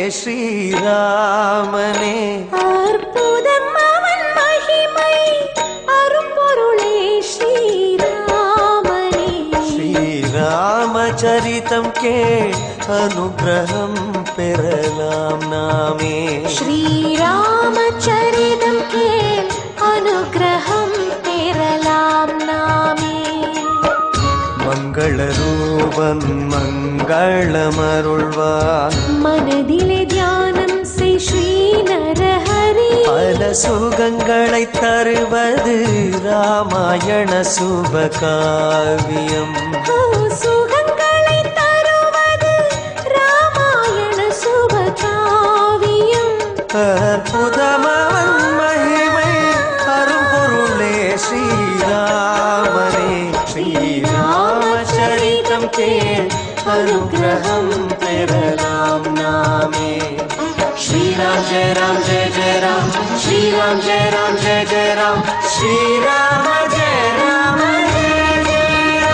ஸ்ரீராமனே அற்புதம் அவன் மகிமை அரும்பொருளே ஸ்ரீராமனே ஸ்ரீராமச்சரிதம் கேள் அனுகிரகம் பெறலாம் நாமே ஸ்ரீராமச்சரிதம் கேள் அனுகிரகம் பெறலாம் நாமே மங்கள ரூபன் மங்களமருள்வார் மனதிலே தியானம் செய் ஸ்ரீ நரஹரி பல சுகங்களை தருவது ராமாயண சுபகாவியம் சுகங்களை தருவது ராமாயண சுபகாவியம் அற்புதமவன் மகிமை அரும்பொருளே ஸ்ரீராமனே ஸ்ரீராமச்சரிதம் கேள் அனுகிரகம் பெறலாம் நாமே श्रीराम जय राम जय जय राम श्रीराम जय राम जय जय राम श्रीराम जय राम जय जय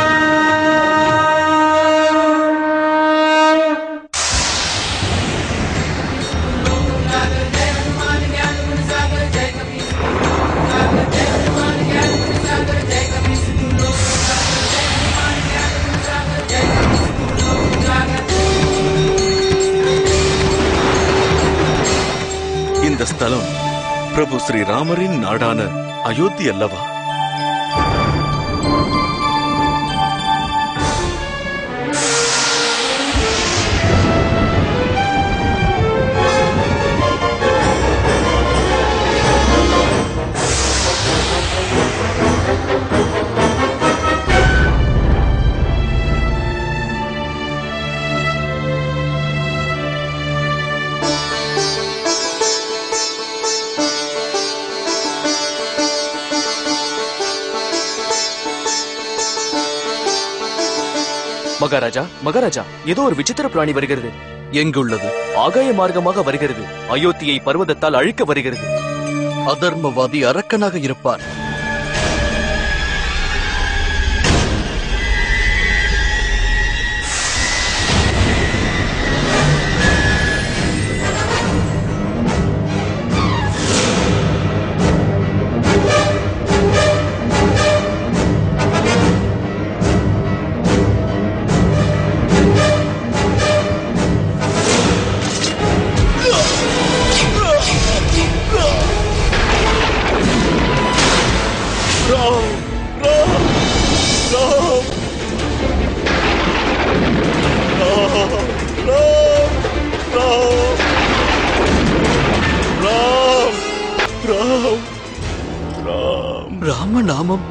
இந்த ஸ்தலம் பிரபு ஸ்ரீராமரின் நாடான அயோத்தி அல்லவா? மகாராஜா மகாராஜா, ஏதோ ஒரு விசித்திர பிராணி வருகிறது. எங்குள்ளது? ஆகாய மார்க்கமாக வருகிறது. அயோத்தியை பர்வதத்தால் அழிக்க வருகிறது. அதர்மவாதி அரக்கனாக இருப்பார். ராமநாமம்.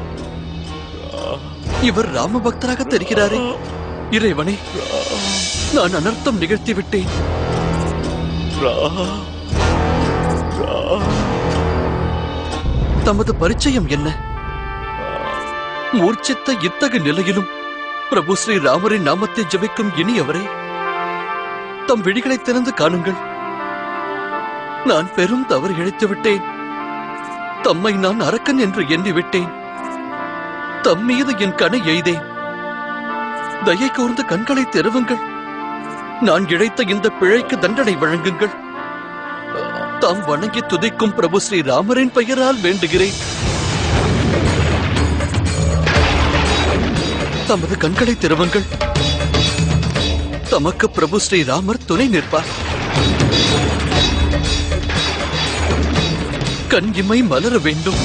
இவர் ராம பக்தராக தெரிகிறாரே. இறைவனே, நான் அனர்த்தம் நிகழ்த்தி விட்டேன். தமது பரிச்சயம் என்ன? மூர்ச்சித்த இத்தகு நிலையிலும் பிரபு ஸ்ரீ ராமரின் நாமத்தை ஜபிக்கும் இனியவரே, தம் விழிகளை திறந்து காணுங்கள். நான் பெரும் தவறு இழைத்து விட்டேன். தம்மை நான் அரக்கன் என்று எண்ணிவிட்டேன். தம் மீது என் கணை எய்தேன். தயை கூர்ந்து கண்களை திறவுங்கள். நான் இழைத்த இந்த பிழைக்கு தண்டனை வழங்குங்கள். தாம் வணங்கி துதிக்கும் பிரபு ஸ்ரீ ராமரின் பெயரால் வேண்டுகிறேன். தமது கண்களை திறவுங்கள். தமக்கு பிரபு ஸ்ரீ ராமர் துணை நிற்பார். கண் இமை மலர வேண்டும்.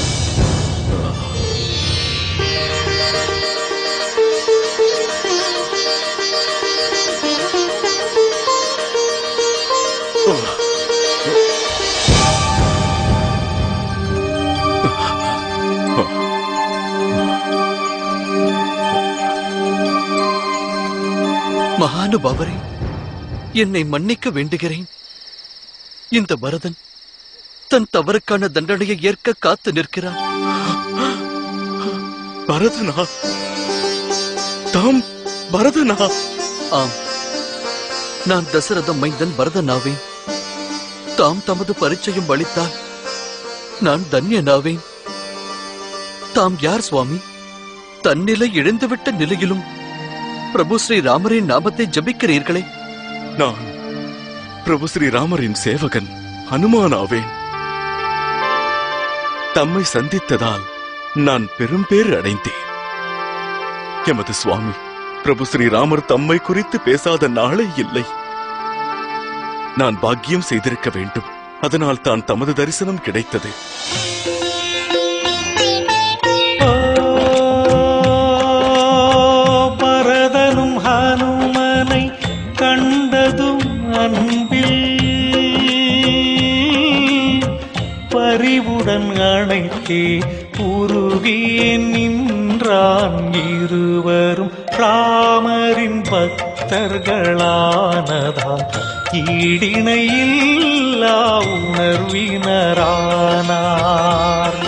மகானுபாவரே, என்னை மன்னிக்க வேண்டுகிறேன். இந்த பரதன் தன் தவறுக்கான தண்டனையை ஏற்க காத்து நிற்கிறார். பரதனா? தாம் பரதனா? ஆம், நான் தசரத மைந்தன் பரதனாவேன். தாம் தமது பரிச்சயம் அளித்தால் நான் தன்யனாவேன். தாம் யார் சுவாமி? தன்னிலை இழந்துவிட்ட நிலையிலும் பிரபு ஸ்ரீ ராமரின் நாமத்தை ஜபிக்கிறீர்களே. நான் பிரபு ஸ்ரீராமரின் சேவகன் ஹனுமானாவேன். தம்மை சந்தித்ததால் நான் பெரும் பேறு அடைந்தேன். எமது சுவாமி பிரபு ஸ்ரீராமர் தம்மை குறித்து பேசாத நாளே இல்லை. நான் பாக்கியம் செய்திருக்க வேண்டும். அதனால் தான் தமது தரிசனம் கிடைத்தது. பரதனும் ஹனுமனை கண்டதும் அன்பில் பரிவுடன் அணைத்தே உருகியே நின்றான். இருவரும் ராமரின் பக்தர்களானதால் ஈடிணையில்லா உணர்வினரானார்.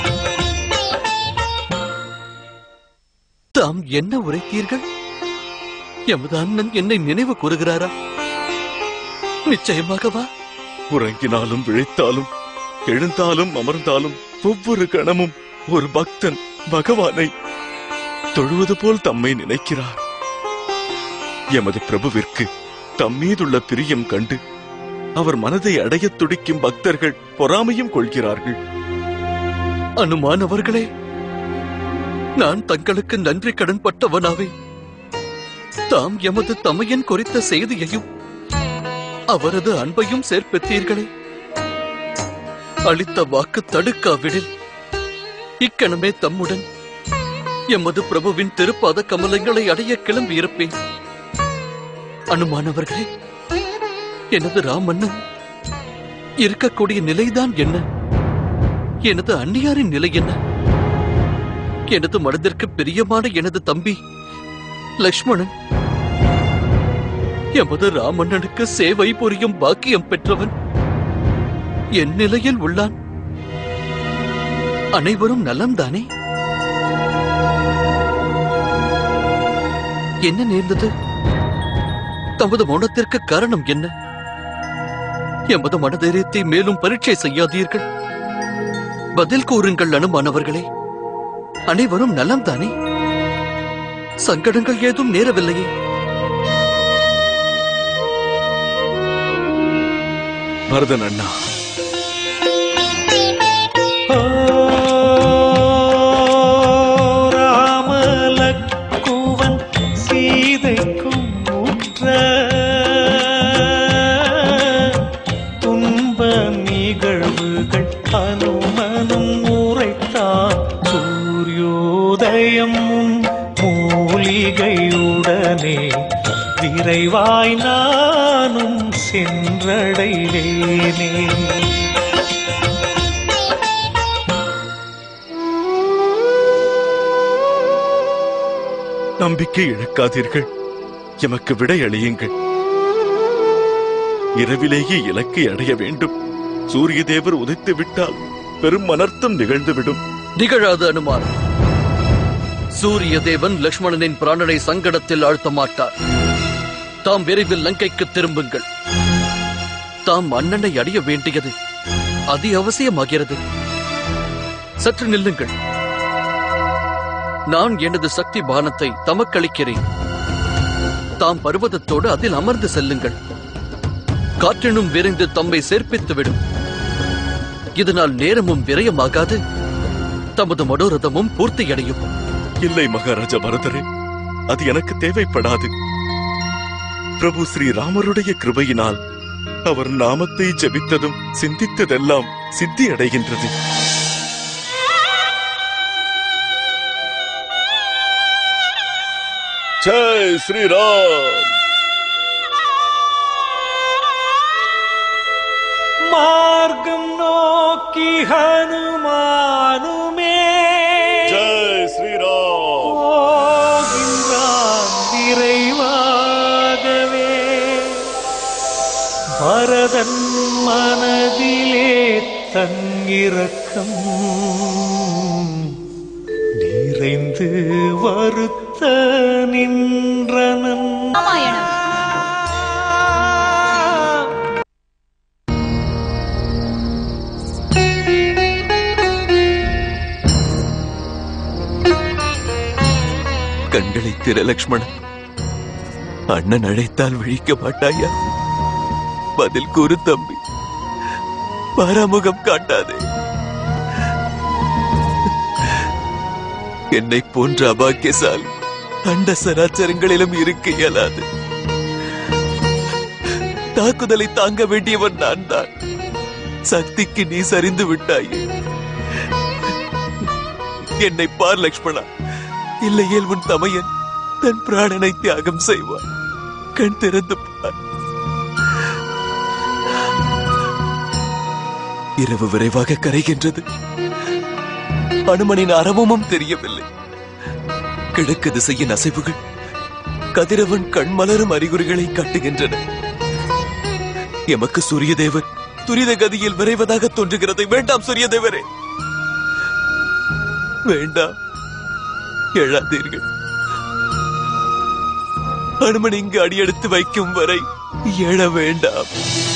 தாம் என்ன உரைத்தீர்கள்? எமது அண்ணன் என்னை நினைவு கூறுகிறாரா? நிச்சயமாகவா? உறங்கினாலும் விழித்தாலும் எழுந்தாலும் அமர்ந்தாலும் ஒவ்வொரு கணமும் ஒரு பக்தன் பகவானை தொழுவது போல் தம்மை நினைக்கிறார். எமது பிரபுவிற்கு தம்மீதுள்ள பிரியம் கண்டு அவர் மனதை அடையத் துடிக்கும் பக்தர்கள் பொறாமையும் கொள்கிறார்கள். அனுமான் அவர்களே, நான் தங்களுக்கு நன்றி கடன் பட்டவனாவே. தாம் எமது தமையன் குறித்த செய்தியையும் அவரது அன்பையும் சேர்ப்பெற்றீர்களே. அளித்த வாக்கு தடுக்காவிடில் இக்கணமே தம்முடன் எமது பிரபுவின் திருப்பாத கமலங்களை அடைய கிளம்பியிருப்பேன். அனுமானவர்களே, எனது ராமண்ணன் இருக்கக்கூடிய நிலைதான் என்ன? எனது அன்னியாரின் நிலை என்ன? எனது மனதிற்கு பிரியமான எனது தம்பி லக்ஷ்மணன் எமது ராமண்ணனுக்கு சேவை புரியும் பாக்கியம் பெற்றவன் என் நிலையில் உள்ளான். அனைவரும் நலம்தானே? என்ன நேர்ந்தது? தமது மௌனத்திற்கு காரணம் என்ன? எமது மனதைரியத்தை மேலும் பரீட்சை செய்யாதீர்கள். பதில் கூறுங்கள் அனுமானவர்களே. அனைவரும் நலம்தானே? சங்கடங்கள் ஏதும் நேரவில்லையே? பரதன் அண்ணா, ராமலக்குவன் சீதைக்கும் உற்ற துன்ப நிகழ்வுகள் அனுமனும் உரைத்தான். சூரியோதயம் மூலிகையுடனே விரைவாய் நானும் சென்றடைவேனே. நம்பிக்கை இழக்காதீர்கள். எமக்கு விடை அளியுங்கள். இரவிலேயே இலக்கை அடைய வேண்டும். சூரிய தேவர் உதைத்து விட்டால் பெரும் அனர்த்தம் நிகழ்ந்துவிடும். நிகழாத அனுமான். சூரிய தேவன் லக்ஷ்மணனின் பிராணனை சங்கடத்தில் ஆழ்த்த மாட்டார். தாம் விரைவில் லங்கைக்கு திரும்புங்கள். தாம் அண்ணனை அடைய வேண்டியது அதி அவசியமாகிறது. சற்று நில்லுங்கள். நான் எனது சக்தி பானத்தை தமக்களிக்கிறேன். தாம் பர்வதத்தோடு அதில் அமர்ந்து செல்லுங்கள். காற்றினும் விரைந்து தம்மை சேர்ப்பித்துவிடும். இதனால் நேரமும் விரயமாகாது. தமது மனோரதமும் பூர்த்தியடையும். இல்லை மகாராஜா பரதரே, அது எனக்கு தேவைப்படாது. பிரபு ஸ்ரீராமருடைய கிருபையினால் அவர் நாமத்தை ஜெபித்ததும் சிந்தித்ததெல்லாம் சித்தி அடைகின்றது. ஜெய் ஸ்ரீராம். மார்க்கம் நோக்கி ஹனுமானுமே ஜெய் ஸ்ரீராம். போகின்றான் விரைவாகவே. பரதன் மனதிலே தங்கிரக்கம் நிறைந்து வருத்த நின்றனன். கண்களை திற லக்ஷ்மணன். அண்ணன் அழைத்தால் விழிக்க மாட்டாயா? பதில் கூறு தம்பி, பாராமுகம் காட்டாதே. என்னை போன்ற அபாக்கியசாலி அண்ட சராச்சரங்களிலும் இருக்க இயலாது. தாக்குதலை தாங்க வேண்டியவன் நான் தான். சக்திக்கு நீ சரிந்து விட்டாயே. என்னை பார் லக்ஷ்மணா, இல்லையேல் உன் தமையன் தன் பிராணனை தியாகம் செய்வான். கண் திறந்து பார். இரவு விரைவாக கரைகின்றது. அனுமனின் அரவமும் தெரியவில்லை. கிழக்கு திசையின் அசைவுகள் கதிரவன் கண்மலரும் அறிகுறிகளை காட்டுகின்றன. எமக்கு சூரியதேவர் துரித கதியில் விரைவதாக தோன்றுகிறது. வேண்டாம் சூரியதேவரே, வேண்டாம், எழாதீர்கள். அனுமன் இங்கு அடியெடுத்து வைக்கும் வரை எழ வேண்டாம்.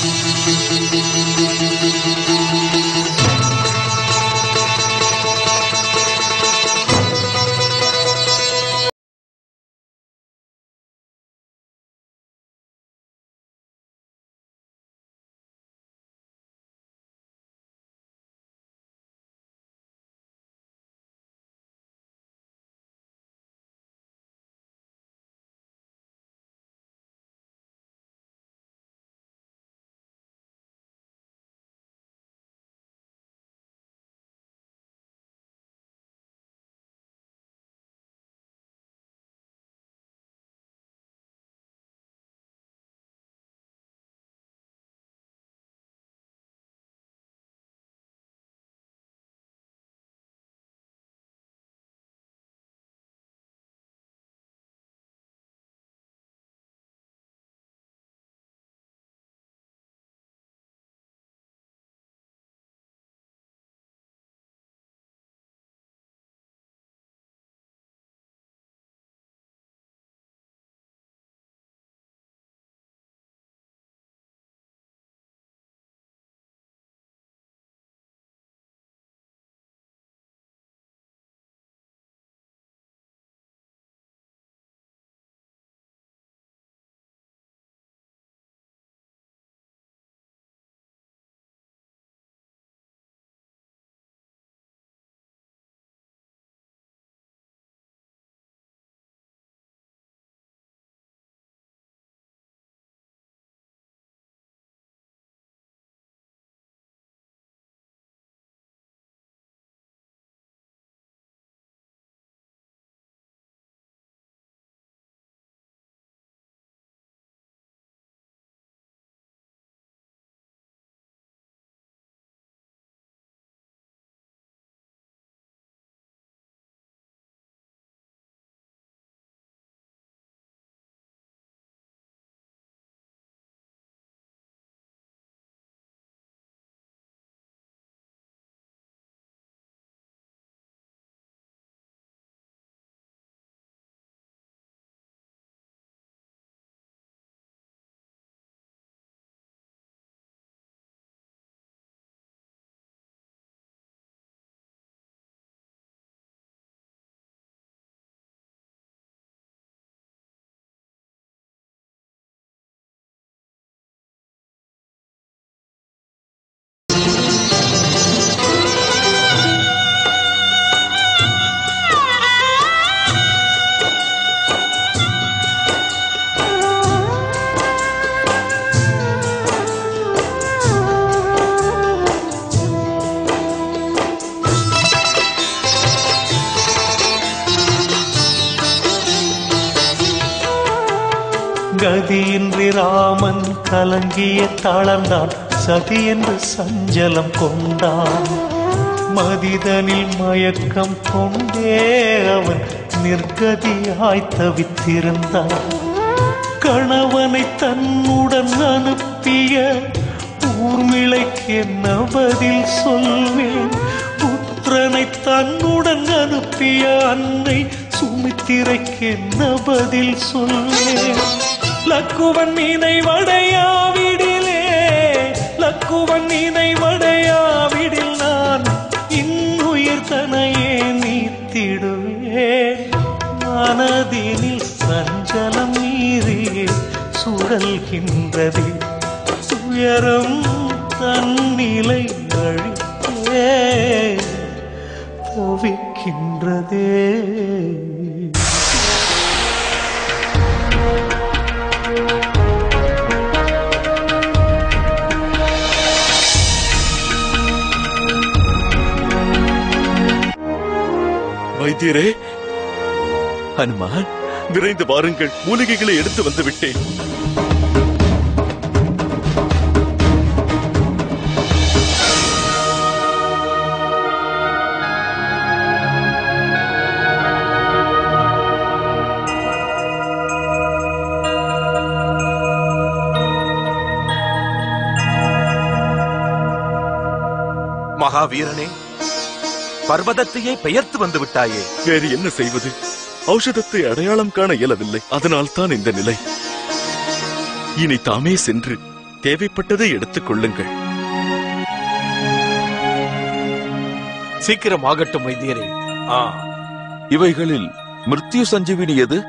கதியின்றி ராமன் கலங்கிய தளர்ந்தான். சதி என்று சஞ்சலம் கொண்டான். மதிதனில் மயக்கம் கொண்டே அவன் நிர்கதியாய் தவித்திருந்தான். கணவனை தன்னுடன் அனுப்பிய ஊர்மிளைக்கு என்ன பதில் சொல்வேன்? புத்திரனை தன்னுடன் அனுப்பிய அன்னை சுமித்திரைக்கு என்ன பதில் சொல்வேன்? லக்குவன் நினைவடையாவிடிலே, லக்குவன் நினைவடையாவிடில் நான் இன்னுயிர் தனையே நீத்திடுவேன். மனதினில் சஞ்சலம் நீரே சுழல்கின்றதே, துயரம் தன்னிலை அழித்தே தவிக்கின்றதே. வைத்தியரே, ஹனுமான், விரைந்து வாருங்கள், மூலிகைகளை எடுத்து வந்து விட்டேன். மகாவீரனே, பர்வதத்தையே பெயர்த்து வந்து விட்டாயே. வேறு என்ன செய்வது? ஔஷதத்தை அடையாளம் காண இயலவில்லை. அதனால் தான் இந்த நிலை. இனி தாமே சென்று தேவைப்பட்டதை எடுத்துக் கொள்ளுங்கள். சீக்கிரம் ஆகட்டும் வைத்தியரே. இவைகளில் மிருத்யு சஞ்சீவினி எது?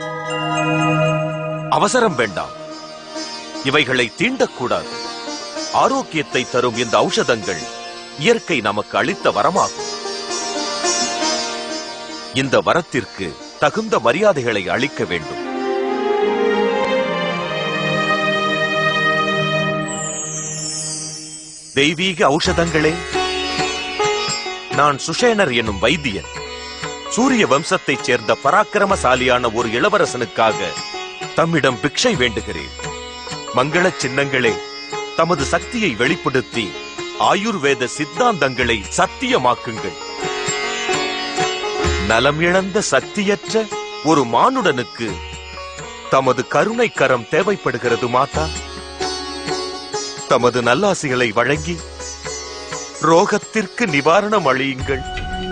அவசரம் வேண்டாம். இவைகளை தீண்டக்கூடாது. ஆரோக்கியத்தை தரும் இந்த ஔஷதங்கள் இயற்கை நமக்கு அளித்த வரமாகும். இந்த வரத்திற்கு தகுந்த மரியாதைகளை அளிக்க வேண்டும். தெய்வீக ஔஷதங்களே, நான் சுஷேனர் என்னும் வைத்தியன். சூரிய வம்சத்தைச் சேர்ந்த பராக்கிரமசாலியான ஒரு இளவரசனுக்காக தம்மிடம் பிக்ஷை வேண்டுகிறேன். மங்கள சின்னங்களே, தமது சக்தியை வெளிப்படுத்தி ஆயுர்வேத சித்தாந்தங்களை சத்தியமாக்குங்கள். நலம் இழந்த சக்தியற்ற ஒரு மானுடனுக்கு தமது கருணை கரம் தேவைப்படுகிறது மாதா. தமது நல்லாசிகளை வழங்கி ரோகத்திற்கு நிவாரணம் அளியுங்கள்.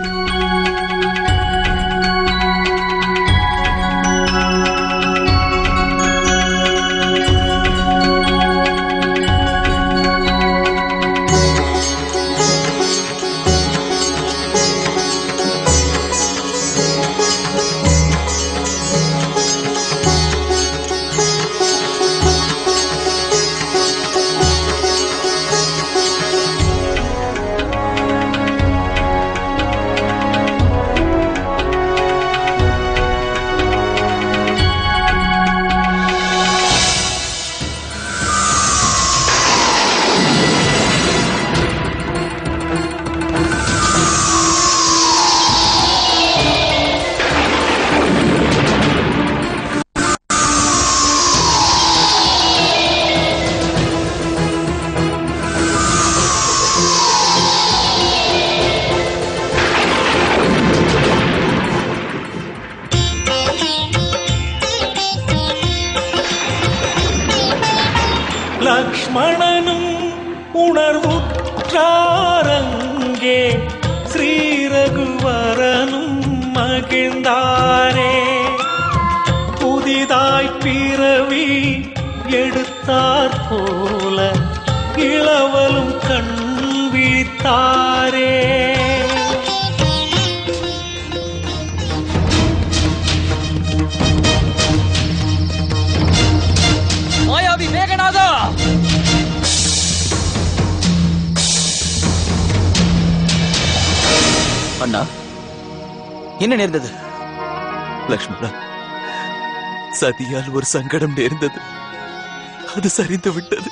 லக்ஷ்மணனும் உணர்வுற்றாரங்கே, ஸ்ரீரகுவரனும் மகிழ்ந்தாரே. புதிதாய் பிறவி எடுத்தார் போல இளவலும் கண் விழித்தாரே. மாயாவி மேகநாதா, அண்ணா, என்ன நேர்ந்தது? லக்ஷ்மணா, சதியால் ஒரு சங்கடம் நேர்ந்தது. அது சரிந்து விட்டது.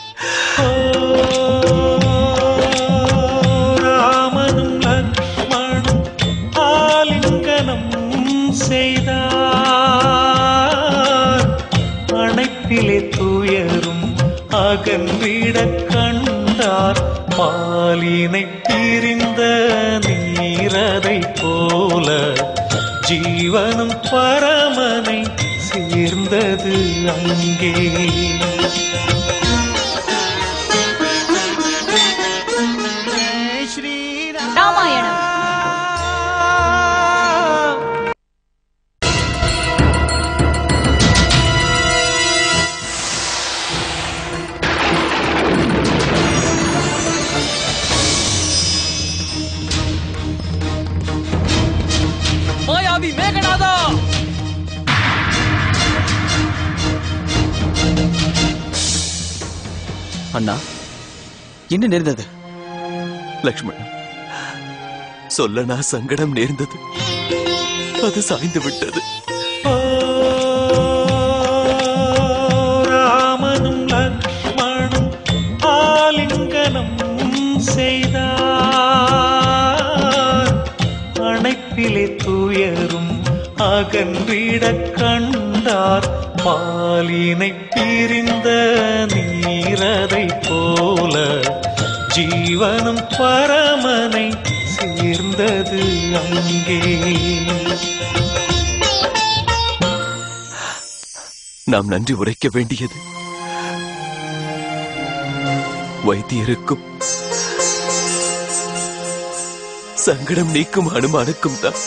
ராமனும் லக்ஷ்மணும் ஆலிங்கனம் செய்தார். அணைப்பிலே துயரும் அகன்றிட கண்டார். பாலினை பிரிந்த நீரதை போல ஜீவனும் பரமனை சேர்ந்தது அங்கே. ராமாயணம். மாயாவி மேகநாதா, அண்ணா, என்ன நேர்ந்தது? லக்ஷ்மணன், சொல்லனா சங்கடம் நேர்ந்தது. அது சாய்ந்து விட்டது. ராமனும் லக்ஷ்மணும் ஆலிங்கனம் செய்தார். அணைப்பிலே துயரும் அகன்றிட கண்டார். பாலினை பிரிந்த நீரதை போல ஜீவனும் பரமனை சேர்ந்தது அங்கே. நாம் நன்றி உரைக்க வேண்டியது வைத்தியருக்கும் சங்கடம் நீக்கும் அனுமானுக்கும் தான்.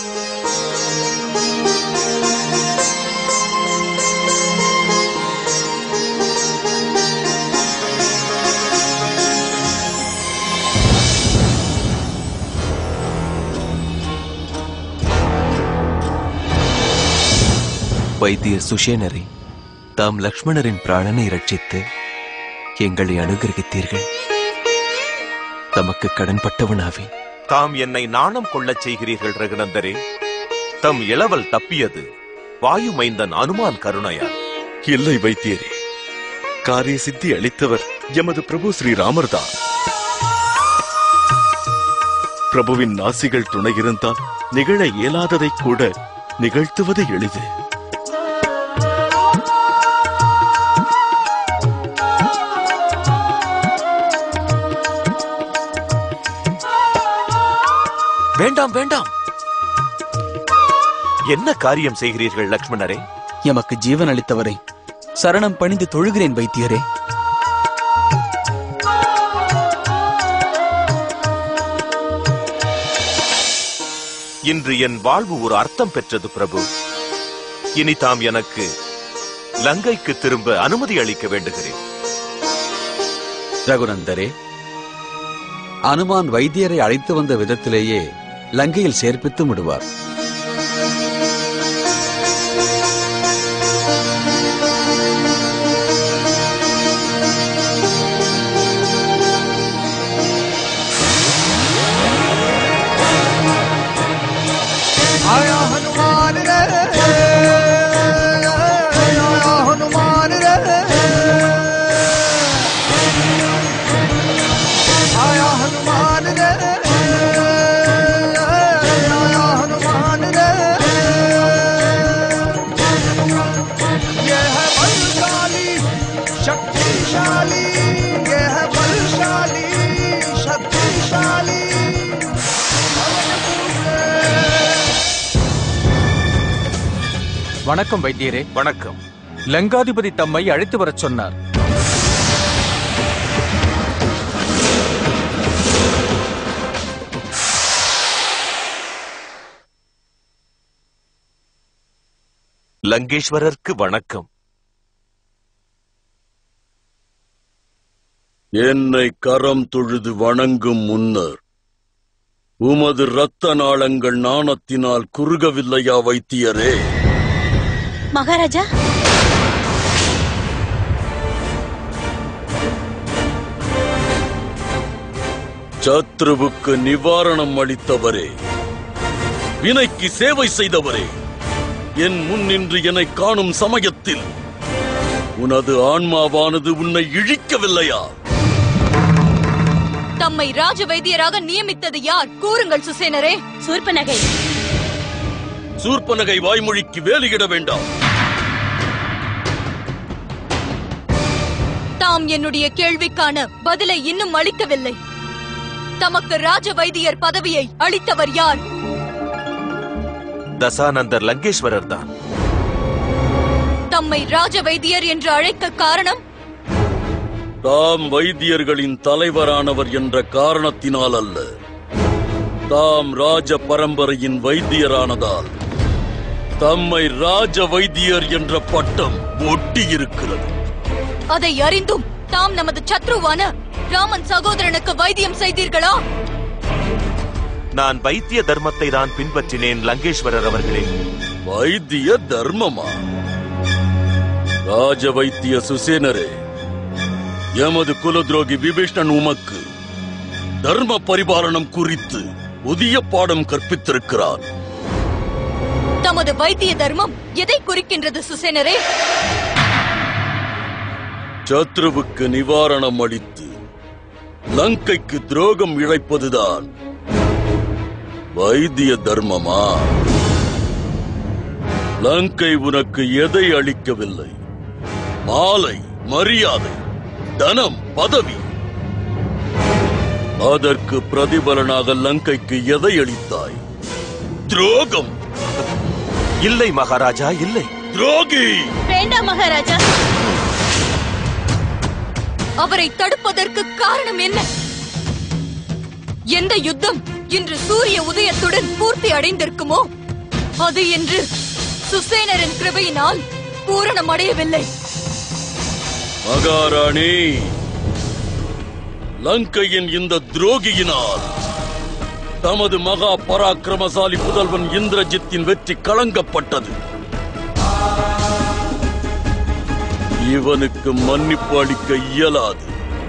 வைத்தியர் சுஷேனரை தாம் லக்ஷ்மணரின் பிராணனை ரட்சித்து எங்களை அனுகிரகித்தீர்கள். தமக்கு கடன்பட்டவனாவே. தாம் என்னை நாணம் கொள்ளச் செய்கிறீர்கள் ரகுநந்தரே. தம் இளவல் தப்பியது வாயு மைந்தன் அனுமான் கருணையால். இல்லை வைத்தியரே, காரிய சித்தி அளித்தவர் எமது பிரபு ஸ்ரீராமர்தான். பிரபுவின் நாசிகள் துணை இருந்தால் நிகழ இயலாததை கூட நிகழ்த்துவது எளிது. வேண்டாம் வேண்டாம். என்ன காரியம் செய்கிறீர்கள் லக்ஷ்மணரே? எமக்கு ஜீவன் அளித்தவரை சரணம் பணிந்து தொழுகிறேன் வைத்தியரே. இன்று என் வாழ்வு ஒரு அர்த்தம் பெற்றது பிரபு. இனி தாம் எனக்கு லங்கைக்கு திரும்ப அனுமதி அளிக்க வேண்டுகிறேன். ரகுநந்தரே, அனுமான் வைத்தியரை அழைத்து வந்த விதத்திலேயே லங்கையில் சேர்ப்பித்து விடுவார். आया हनुमान रे, आया हनुमान रे, आया हनुमान रे, आया हनुमान रे। ये है बलशाली शक्तिशाली, ये है बलशाली शक्तिशाली। வணக்கம் வைத்தியரே. வணக்கம். லங்காதிபதி தம்மை அழைத்து வரச் சொன்னார். லங்கேஸ்வரருக்கு வணக்கம். என்னை கரம் தொழுது வணங்கும் முன்னர் உமது இரத்த நாளங்கள் நாணத்தினால் குறுகவில்லையா வைத்தியரே? மகாராஜா, சத்ருவுக்கு நிவாரணம் அளித்தவரே, வினைக்கு சேவை செய்தவரே, என் முன் நின்று என்னை காணும் சமயத்தில் உனது ஆன்மாவானது உன்னை இழிக்கவில்லையா? தம்மை ராஜ வைத்தியராக நியமித்தது யார்? கூறுங்கள் சுசேனரே. சூர்பனகை. சூர்பனகை வாய்மொழிக்கு வேலியிட வேண்டாம். தாம் என்னுடைய கேள்விக்கான பதிலை இன்னும் அளிக்கவில்லை. தமக்கு ராஜ வைத்தியர் பதவியை அளித்தவர் யார்? தசானந்தர் லங்கேஸ்வரர் தான். தம்மை ராஜ வைத்தியர் என்று அழைக்க காரணம்? தாம் வைத்தியர்களின் தலைவரானவர் என்ற காரணத்தினால் அல்ல, தாம் ராஜ பரம்பரையின் வைத்தியரானதால் தம்மை ராஜ வைத்தியர் என்ற பட்டம் ஒட்டியிருக்கிறது. அதை அறிந்தும் தாம் நமது சத்ருவான ராமன் சகோதரனுக்கு வைத்தியம் செய்தீர்களா? நான் வைத்திய தர்மத்தை தான் பின்பற்றினேன் லங்கேஸ்வரர் அவர்களே. வைத்திய தர்மமா? ராஜ வைத்திய சுசேனரே, எமது குலத்ரோகி விபீஷ்ணன் உமக்கு தர்ம பரிபாலனம் குறித்து புதிய பாடம் கற்பித்திருக்கிறார். தமது வைத்திய தர்மம் எதை குறிக்கின்றது சுசேனரே? சத்ருவுக்கு நிவாரணம் அளித்து லங்கைக்கு துரோகம் இழைப்பதுதான் வைத்திய தர்மமா? லங்கை உனக்கு எதை அளிக்கவில்லை? மாலை, மரியாதை, தனம், பதவி. அதற்கு பிரதிபலனாக லங்கைக்கு எதை அளித்தாய்? துரோகம். இல்லை மகாராஜா, இல்லை. துரோகி. வேண்டாம் மகாராஜா. அவரை தடுப்பதற்கு காரணம் என்ன? எந்த யுத்தம் இன்று சூரிய உதயத்துடன் பூர்த்தி அடைந்திருக்குமோ அது என்று சுசேனரின் கிருபையினால் பூரணம் அடையவில்லை. மகாராணி, லங்கையின் இந்த துரோகியினால் தமது மகா பராக்கிரமசாலி புதல்வன் இந்திரஜித்தின் வெற்றி களங்கப்பட்டது. இவனுக்கு மன்னிப்பு அளிக்க இயலாது.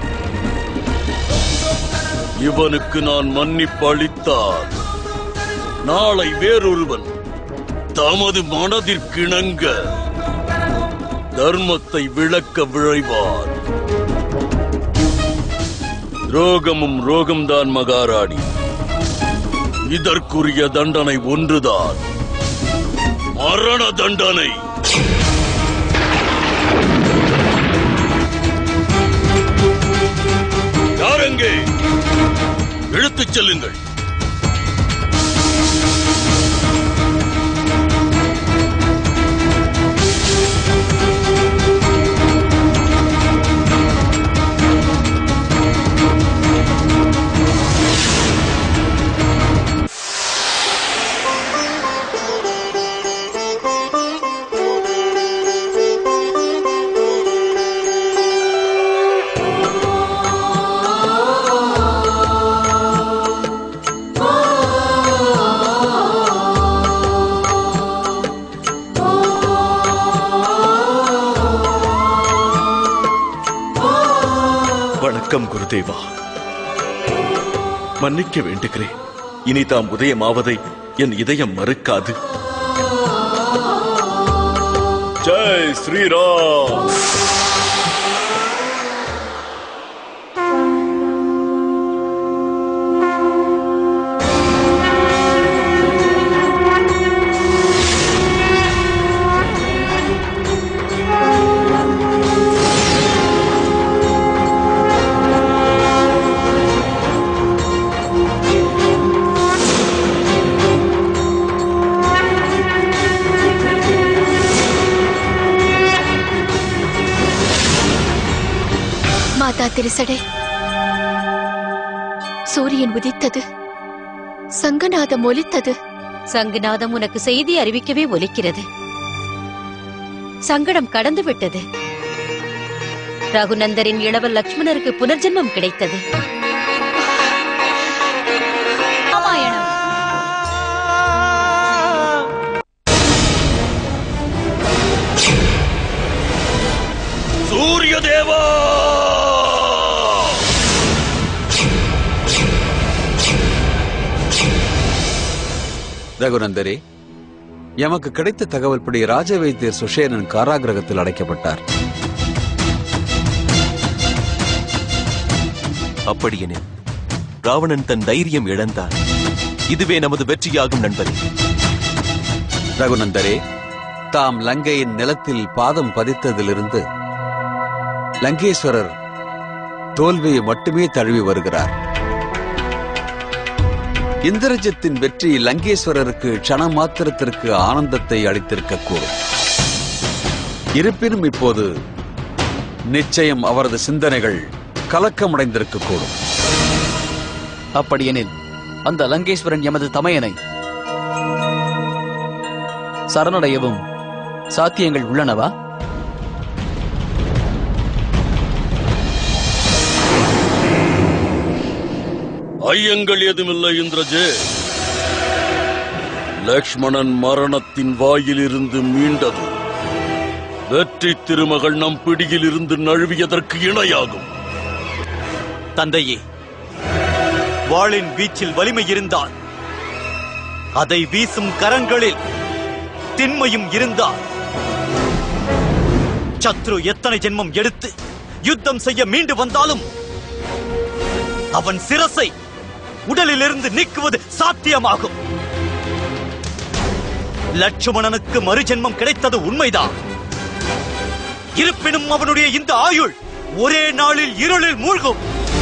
இவனுக்கு நான் மன்னிப்பு அளித்தால் நாளை வேறொருவன் தமது மனதிற்கிணங்க தர்மத்தை விளக்க விழைவார். ரோகமும் ரோகம்தான் மகாராணி. இதற்குரிய தண்டனை ஒன்றுதான், மரண தண்டனை. யாரெங்கே? இழுத்துச் செல்லுங்கள். வணக்கம் குருதேவா. மன்னிக்க வேண்டுகிறேன். இனி தாம் உதயமாவதை என் இதயம் மறுக்காது. ஜெய் ஸ்ரீராம். மாதா திருசடை, சூரியன் உதித்தது, சங்கநாதம் ஒலித்தது. சங்கநாதம் உனக்கு செய்தி அறிவிக்கவே ஒலிக்கிறது. சங்கடம் கடந்து விட்டது. ரகுநந்தரின் இளவல் லட்சுமணருக்கு புனர்ஜென்மம் கிடைத்தது. ராமாயணம். சூரிய தேவா, ரகுநந்தரே, எமக்கு கிடைத்த தகவல்படி ராஜவைத்தியர் சுஷேனன் காராகிரகத்தில் அடைக்கப்பட்டார். அப்படியெனில் ராவணன் தன் தைரியம் இழந்தார். இதுவே நமது வெற்றியாகும் நண்பரே. ரகுநந்தரே, தாம் லங்கையின் நிலத்தில் பாதம் பதித்ததிலிருந்து லங்கேஸ்வரர் தோல்வியை மட்டுமே தழுவி வருகிறார். இந்திரஜித்தின் வெற்றி லங்கேஸ்வரருக்கு க்ஷண மாத்திரத்திற்கு ஆனந்தத்தை அளித்திருக்கக்கூடும். இருப்பினும் இப்போது நிச்சயம் அவரது சிந்தனைகள் கலக்கமடைந்திருக்கக்கூடும். அப்படியெனில் அந்த லங்கேஸ்வரன் எமது தமையனை சரணடையவும் சாத்தியங்கள் உள்ளனவா? ஐயங்கள் ஏதுமில்லை இந்திரஜே. லக்ஷ்மணன் மரணத்தின் வாயிலிருந்து மீண்டது வெற்றி திருமகள் நம் பிடியில் இருந்து நழுவியதற்கு இணையாகும். தந்தையே, வாளின் வீச்சில் வலிமை இருந்தால், அதை வீசும் கரங்களில் திண்மையும் இருந்தால், சத்ரு எத்தனை ஜென்மம் எடுத்து யுத்தம் செய்ய மீண்டு வந்தாலும் அவன் சிரசை உடலிலிருந்து நீக்குவது சாத்தியமாகும். லட்சுமணனுக்கு மறுஜென்மம் கிடைத்தது உண்மைதான். இருப்பினும் அவனுடைய இந்த ஆயுள் ஒரே நாளில் இருளில் மூழ்கும்.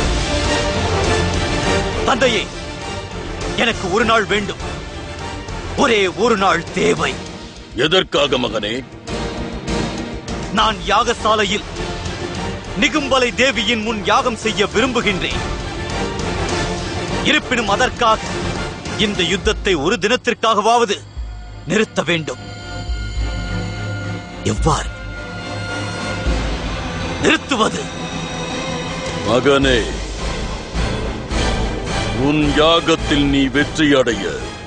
தந்தையே, எனக்கு ஒரு நாள் வேண்டும். ஒரே ஒரு நாள் தேவை. எதற்காக மகனே? நான் யாகசாலையில் நிகும்பலை தேவியின் முன் யாகம் செய்ய விரும்புகின்றேன். இருப்பினும் அதற்காக இந்த யுத்தத்தை ஒரு தினத்திற்காகவாவது நிறுத்த வேண்டும். எவ்வாறு நிறுத்துவது? மகனே, உன் யாகத்தில் நீ வெற்றி அடைய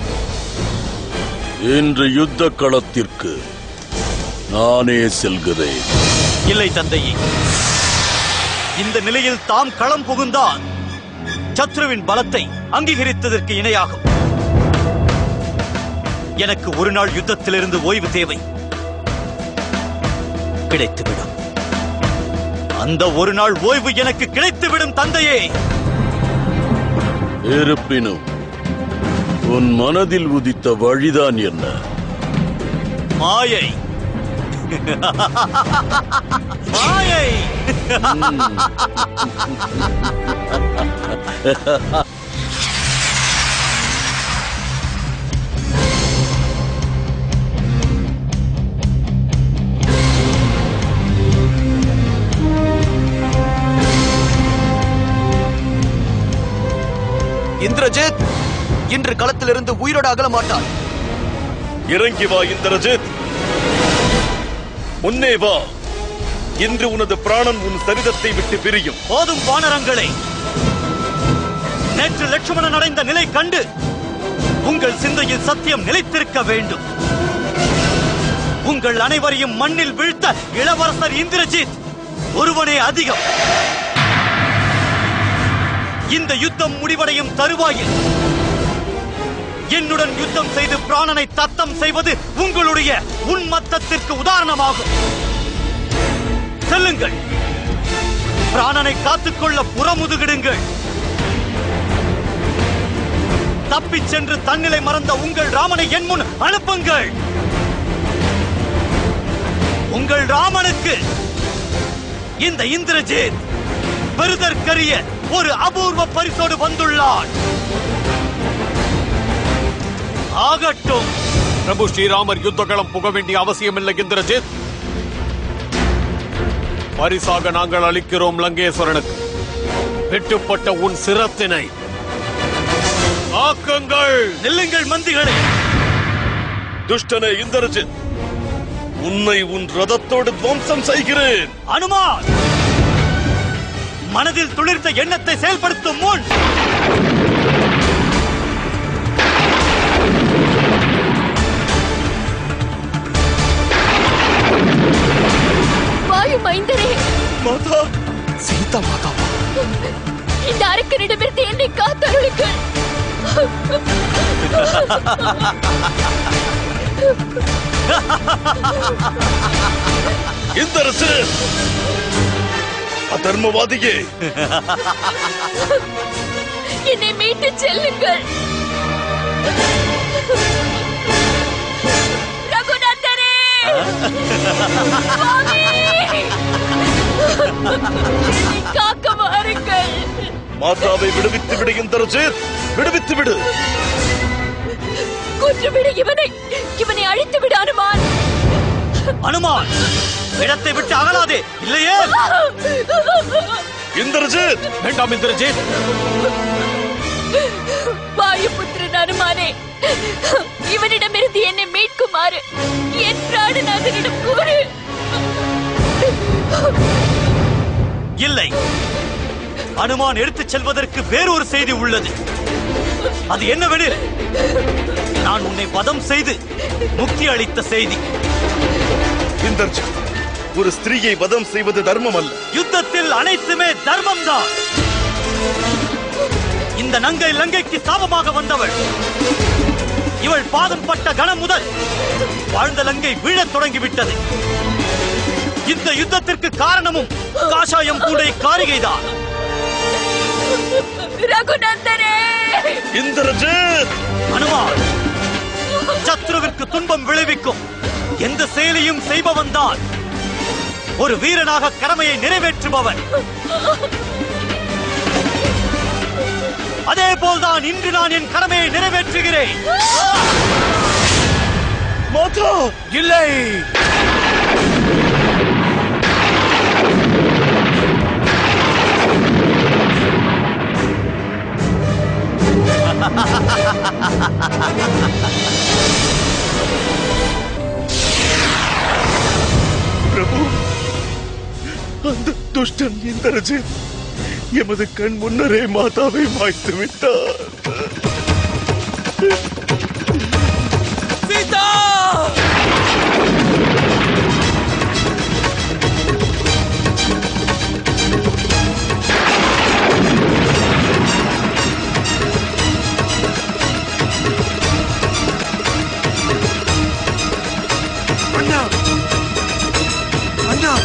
இன்று யுத்த களத்திற்கு நானே செல்கிறேன். இல்லை தந்தையே, இந்த நிலையில் தாம் களம் புகுந்தால் சத்ருவின் பலத்தை அங்கீகரித்ததற்கு இணையாகும். எனக்கு ஒரு நாள் யுத்தத்திலிருந்து ஓய்வு தேவை. கிடைத்துவிடும். அந்த ஒரு நாள் ஓய்வு எனக்கு கிடைத்துவிடும் தந்தையே. இருப்பினும் உன் மனதில் உதித்த வழிதான் என்ன? மாயை. மாயை. இந்திரஜித் இன்று களத்திலிருந்து உயிரோடு அகல மாட்டார். இறங்கி வா இந்திரஜித், முன்னே வா. இன்று உனது பிராணன் உன் சரிதத்தை விட்டு பிரியும். போதும் வானரங்களே, நேற்று லட்சுமணன் அடைந்த நிலை கண்டு உங்கள் சிந்தையில் சத்தியம் நிலைத்திருக்க வேண்டும். உங்கள் அனைவரையும் மண்ணில் வீழ்த்த இளவரசர் இந்திரஜித் ஒருவனே அதிகம். இந்த யுத்தம் முடிவடையும் தருவாயில் என்னுடன் யுத்தம் செய்து பிராணனை தத்தம் செய்வது உங்களுடைய உன்மத்தத்திற்கு உதாரணமாகும். செல்லுங்கள், பிராணனை காத்துக்கொள்ள புறமுதுகிடுங்கள். தப்பிச் சென்று தன்னிலை மறந்த உங்கள் ராமனை என் முன் அனுப்புங்கள். உங்கள் ராமனுக்கு இந்த இந்திரஜித் பெறுதற்கரிய ஒரு அபூர்வ பரிசோடு வந்துள்ளான். ஆகட்டும். பிரபு ஸ்ரீராமர் யுத்தகளம் புக வேண்டிய அவசியமில்லை இந்திரஜித். பரிசாக நாங்கள் அளிக்கிறோம் லங்கேஸ்வரனுக்கு வெட்டுப்பட்ட உன் சிரத்தினை. ஆக்குங்கள். நில்லுங்கள் மந்திகளே. துஷ்டனே இந்திரஜித், உன்னை உன் ரதத்தோடு துவம்சம் செய்கிறேன். அனுமான், மனதில் துளிர்த்த எண்ணத்தை செயல்படுத்தும் முன் வாயு மைந்தரே. மாதா, சீதா மாதா, இந்த அரக்கனிடமிருந்து என்னை காத்தருளுங்கள். இந்திரஜித், அதர்மவாதியே, என்னை மீட்டு செல்லுங்கள். ரகுநந்தரே, என்னை காக்க வாருங்கள். மாதாவை விடுவித்து விடு இந்திரஜித், விடுவித்து விடு. கொன்றுவிடு இவனை. இவனை அழித்து விடு அனுமான். அனுமான், இடத்தை விட்டு அகலாதே, இல்லையே. இந்திரஜித், வேண்டாம் இந்திரஜித். வாயுபுத்திரன் அனுமானே, இவனிடமிருந்து என்னை மீட்குமாறு என் பிராணநாதனிடம் கூறு. இல்லை, அனுமான் எடுத்துச் செல்வதற்கு வேறொரு செய்தி உள்ளது. அது என்னவெனில், நான் உன்னை வதம் செய்து முக்தி அளித்த செய்தி. இந்திரஜித், ஒரு ஸ்திரீயை வதம் செய்வது தர்மம் அல்ல. யுத்தத்தில் அனைத்துமே தர்மம் தான். இந்த நங்கை லங்கைக்கு சாபமாக வந்தவள். இவள் பாதம் பட்ட கணம் முதல் வாழ்ந்த லங்கை வீழத் தொடங்கிவிட்டது. இந்த யுத்தத்திற்கு காரணமும் காஷாயம் பூண்டை காரிகைதான். ரகுநந்தனே! இந்திரஜித்! அனுமான், சத்ருவிற்கு துன்பம் விளைவிக்கும் எந்த செயலையும் செய்பவன் தான் ஒரு வீரனாக கடமையை நிறைவேற்றுபவன். அதே போல்தான் இன்று நான் என் கடமையை நிறைவேற்றுகிறேன். மாதா! இல்லை! பிரபு, அந்த துஷ்டன் இந்திரஜித் எமது கண் முன்னரே மாதாவை மாய்த்து விட்டார். சீதா! அண்ணா! அண்ணா!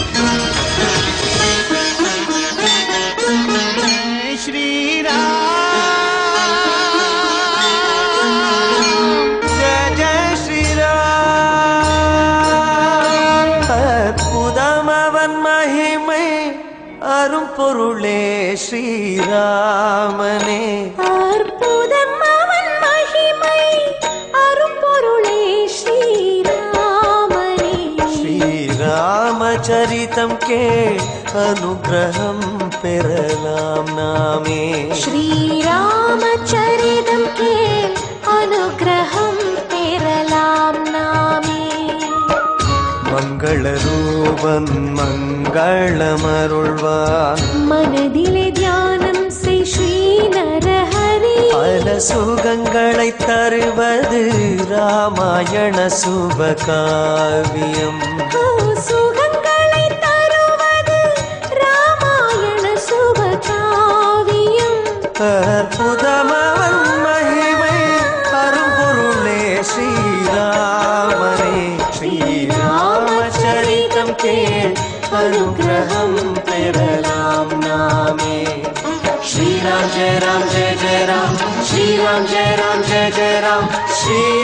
பொருளே ஸ்ரீராமனே, அற்புதம் அவன் மகிமை அரும்பொருளே ஸ்ரீராமனே. ஸ்ரீராமச்சரிதம் கேள் அனுகிரகம் பெறலாம் நாமே. ஸ்ரீராமச்சரிதம் கேள் அனுகிரகம் பெறலாம் நாமே. மங்கள ரூபன் மங்களமருள்வார், மனதிலே தியானம் செய் ஸ்ரீ நரஹரி. பல சுகங்களை தருவது ராமாயண சுபகாவியம். சுகங்களை தருவது ராமாயண சுபகாவியம். அற்புதமவன் மகிமை அரும்பொருளே ஸ்ரீராமனே. ஸ்ரீராமச்சரிதம் கேள் அனுகிரகம் பெறலாம் நாமே. ஸ்ரீராம் ஜெய ராம் ஜெய ஜெய ராம், ஸ்ரீராம் ஜெய ராம் ஜெய ஜெய ராம், ஸ்ரீ